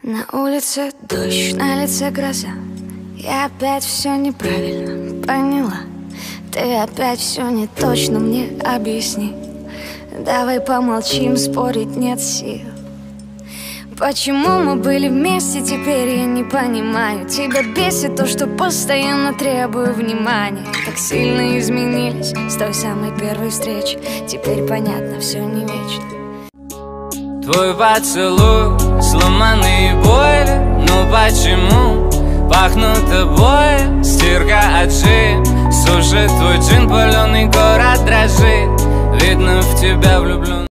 На улице дождь, на лице гроза. Я опять все неправильно поняла. Ты опять все не точно мне объясни. Давай помолчим, спорить нет сил. Почему мы были вместе, теперь я не понимаю. Тебя бесит то, что постоянно требую внимания. Так сильно изменились с той самой первой встречи. Теперь понятно, все не вечно. Твой поцелуй, сломанные боли. Ну почему пахнут тобой? Стирка отжим, сушит твой джин, паленый город дрожит. Видно, в тебя влюблен.